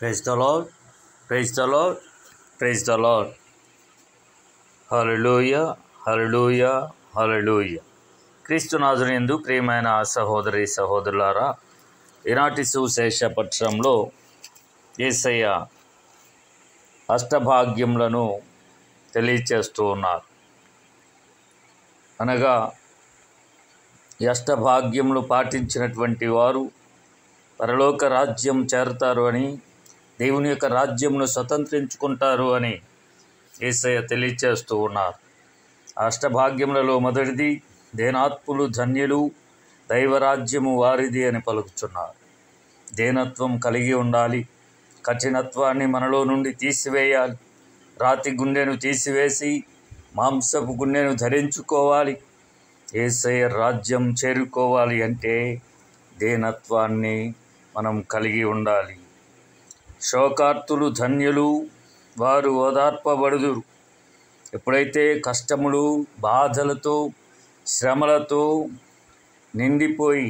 Praise the lord, praise the lord, praise the lord. Hallelujah, hallelujah, hallelujah. క్రీస్తునాథునియందు ప్రియమైన సహోదరి సహోదరులారా, ఈనాటి సువిశేష పట్టణంలో యేసయ్య అష్టభాగ్యములను తెలియచేస్తూ ఉన్నారు. అనగా ఈ అష్టభాగ్యములు పాటించినటువంటి వారు పరలోక రాజ్యం చేరతారు అని, దేవుని యొక్క రాజ్యమును స్వతంత్రించుకుంటారు అని యేసయ్య తెలియచేస్తూ ఉన్నారు. అష్టభాగ్యములలో మొదటిది దేనాత్ములు ధన్యులు, దైవరాజ్యము వారిది అని పలుకుచున్నారు. దేనత్వం కలిగి ఉండాలి. కఠినత్వాన్ని మనలో నుండి తీసివేయాలి. రాతి గుండెను తీసివేసి మాంసపు గుండెను ధరించుకోవాలి. యేసయ్య రాజ్యం చేరుకోవాలి అంటే దేనత్వాన్ని మనం కలిగి ఉండాలి. శోకార్తులు ధన్యులు, వారు ఓదార్పబడుదురు. ఎప్పుడైతే కష్టములు, బాధలతో, శ్రమలతో నిండిపోయి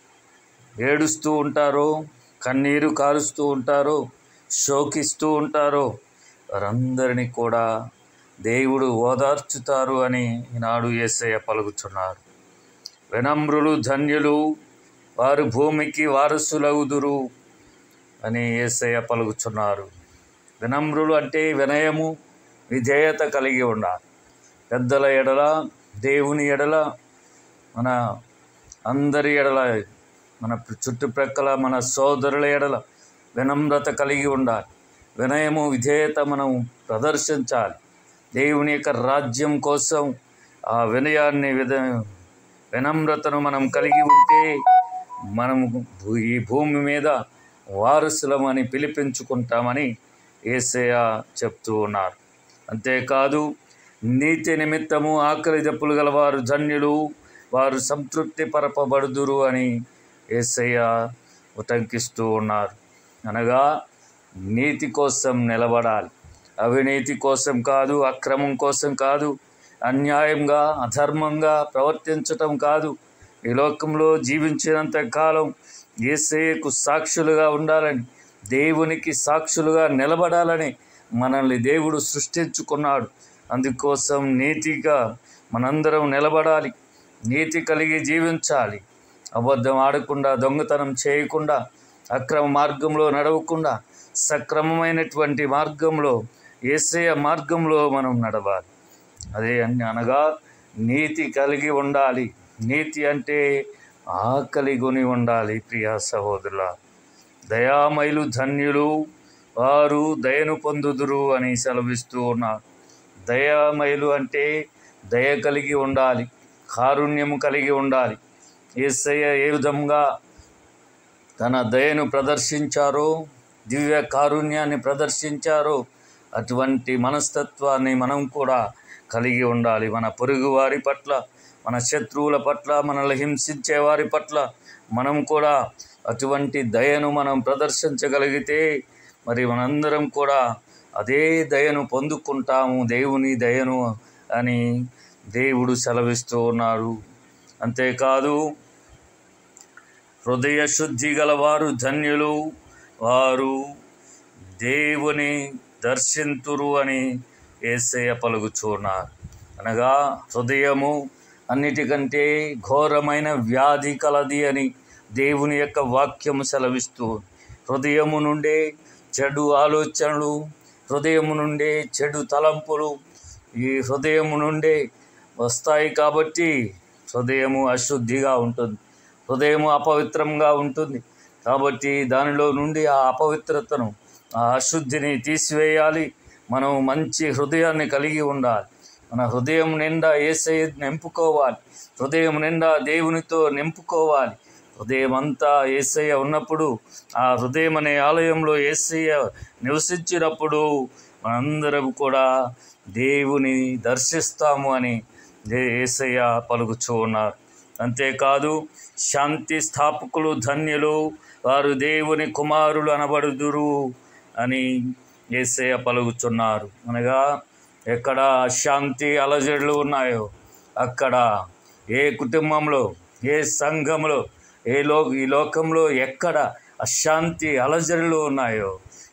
ఏడుస్తూ ఉంటారో, కన్నీరు కారుస్తూ ఉంటారో, శోకిస్తూ ఉంటారో, వారందరినీ కూడా దేవుడు ఓదార్చుతారు అని ఈనాడు యేసయ్య పలుకుచున్నారు. వినమ్రులు ధన్యులు, వారు భూమికి వారసులగుదురు అని యేసయ్య పలుకుచున్నారు. వినమ్రులు అంటే వినయము, విధేయత కలిగి ఉండాలి. పెద్దల ఎడల, దేవుని ఎడల, మన అందరి ఎడల, మన చుట్టుప్రక్కల మన సోదరుల ఎడల వినమ్రత కలిగి ఉండాలి. వినయము, విధేయత మనం ప్రదర్శించాలి. దేవుని యొక్క రాజ్యం కోసం ఆ వినయాన్ని, వినమ్రతను మనం కలిగి ఉంటే మనము ఈ భూమి మీద వారసులమని పిలిపించుకుంటామని యేసయ్య చెప్తూ ఉన్నారు. అంతేకాదు, నీతి నిమిత్తము ఆకలి దప్పులు గలవారు ధన్యులు, వారు సంతృప్తి పరపబడుదురు అని యేసయ్య ఉటంకిస్తూ ఉన్నారు. అనగా నీతి కోసం నిలబడాలి. అవినీతి కోసం కాదు, అక్రమం కోసం కాదు, అన్యాయంగా అధర్మంగా ప్రవర్తించటం కాదు. ఈ లోకంలో జీవించినంత కాలం యేసయ్యకు సాక్షులుగా ఉండాలని, దేవునికి సాక్షులుగా నిలబడాలని మనల్ని దేవుడు సృష్టించుకున్నాడు. అందుకోసం నీతిగా మనందరం నిలబడాలి. నీతి కలిగి జీవించాలి. అబద్ధం ఆడకుండా, దొంగతనం చేయకుండా, అక్రమ మార్గంలో నడవకుండా సక్రమమైనటువంటి మార్గంలో, యేసయ్య మార్గంలో మనం నడవాలి. అదే అనగా నీతి కలిగి ఉండాలి. నీతి అంటే ఆకలి కొని ఉండాలి. ప్రియా సహోదరుల, దయామయులు ధన్యులు, వారు దయను పొందుదురు అని సెలవిస్తూ ఉన్నారు. దయామయులు అంటే దయ కలిగి ఉండాలి, కారుణ్యము కలిగి ఉండాలి. యేసయ్య ఏ విధంగా తన దయను ప్రదర్శించారో, దివ్య కారుణ్యాన్ని ప్రదర్శించారో, అటువంటి మనస్తత్వాన్ని మనం కూడా కలిగి ఉండాలి. మన పొరుగు వారి పట్ల, మన శత్రువుల పట్ల, మనల్ని హింసించే వారి పట్ల మనం కూడా అటువంటి దయను మనం ప్రదర్శించగలిగితే మరి మనందరం కూడా అదే దయను పొందుకుంటాము, దేవుని దయను అని దేవుడు సెలవిస్తూ ఉన్నారు. అంతేకాదు, హృదయ శుద్ధి గలవారు ధన్యులు, వారు దేవుని దర్శింతురు అని యేసయ్య పలుకుచున్నారు. అనగా హృదయము అన్నిటికంటే ఘోరమైన వ్యాధి కలది అని దేవుని యొక్క వాక్యము సెలవిస్తూ, హృదయము నుండే చెడు ఆలోచనలు, హృదయము నుండే చెడు తలంపులు ఈ హృదయము నుండే వస్తాయి. కాబట్టి హృదయము అశుద్ధిగా ఉంటుంది, హృదయము అపవిత్రంగా ఉంటుంది. కాబట్టి దానిలో నుండి ఆ అపవిత్రతను, ఆ అశుద్ధిని తీసివేయాలి. మనం మంచి హృదయాన్ని కలిగి ఉండాలి. మన హృదయం నిండా యేసయ్య నింపుకోవాలి. హృదయం నిండా దేవునితో నింపుకోవాలి. హృదయం అంతా యేసయ్య ఉన్నప్పుడు, ఆ హృదయం అనే ఆలయంలో యేసయ్య నివసించినప్పుడు మనందరం కూడా దేవుని దర్శిస్తాము అని యేసయ్య పలుకుచూ ఉన్నారు. అంతేకాదు, శాంతి స్థాపకులు ధన్యులు, వారు దేవుని కుమారులు అనబడుదురు అని యేసయ్య పలుకుచున్నారు. అనగా ఎక్కడ శాంతి అలజడులు ఉన్నాయో, అక్కడ ఏ కుటుంబంలో, ఏ సంఘంలో, ఈ లోకంలో ఎక్కడ అశాంతి అలజడులు ఉన్నాయో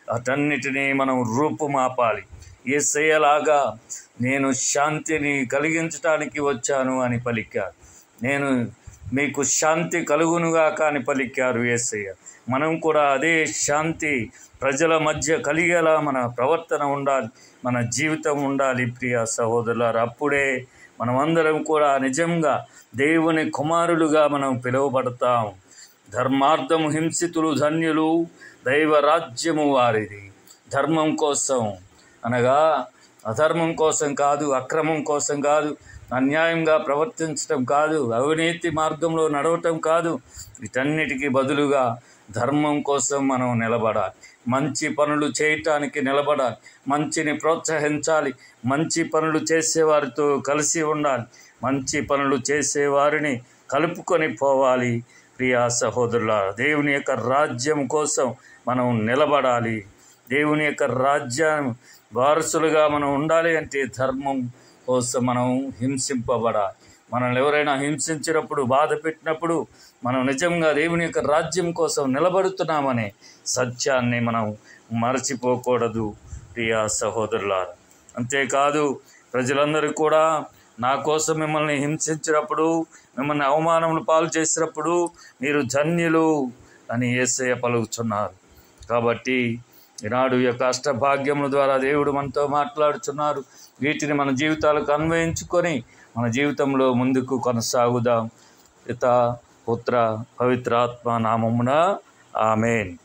అటన్నిటినీ మనం రూపుమాపాలి. యేసయ్యలాగా నేను శాంతిని కలిగించటానికి వచ్చాను అని పలికారు. నేను మీకు శాంతి కలుగునుగాక అని పలికారు యేసయ్య. మనం కూడా అదే శాంతి ప్రజల మధ్య కలిగేలా మన ప్రవర్తన ఉండాలి, మన జీవితం ఉండాలి ప్రియ సహోదరులారా. అప్పుడే మనమందరం కూడా నిజంగా దేవుని కుమారులుగా మనం పిలువబడతాం. ధర్మార్థము హింసితులు ధన్యులు, దైవరాజ్యము వారిది. ధర్మం కోసం అనగా అధర్మం కోసం కాదు, అక్రమం కోసం కాదు, అన్యాయంగా ప్రవర్తించటం కాదు, అవినీతి మార్గంలో నడవటం కాదు. వీటన్నిటికీ బదులుగా ధర్మం కోసం మనం నిలబడాలి. మంచి పనులు చేయటానికి నిలబడాలి. మంచిని ప్రోత్సహించాలి. మంచి పనులు చేసేవారితో కలిసి ఉండాలి. మంచి పనులు చేసేవారిని కలుపుకొని పోవాలి. ప్రియా సహోదరులారా, దేవుని యొక్క రాజ్యం కోసం మనం నిలబడాలి. దేవుని యొక్క రాజ్యం వారసులుగా మనం ఉండాలి అంటే ధర్మం కోసం మనం హింసింపబడాలి. మనల్ని ఎవరైనా హింసించినప్పుడు, బాధ పెట్టినప్పుడు మనం నిజంగా దేవుని యొక్క రాజ్యం కోసం నిలబడుతున్నామనే సత్యాన్ని మనం మరచిపోకూడదు ప్రియా సహోదరులారా. అంతేకాదు, ప్రజలందరూ కూడా నా కోసం మిమ్మల్ని హింసించినప్పుడు, మిమ్మల్ని అవమానములు పాలు చేసినప్పుడు మీరు ధన్యులు అని యేసయ్య పలుకుతున్నారు. కాబట్టి ఈనాడు యొక్క అష్టభాగ్యముల ద్వారా దేవుడు మనతో మాట్లాడుతున్నారు. వీటిని మన జీవితాలకు అన్వయించుకొని మన జీవితంలో ముందుకు కొనసాగుదాం. పితా, పుత్ర, పవిత్రాత్మ నామమున ఆమేన్.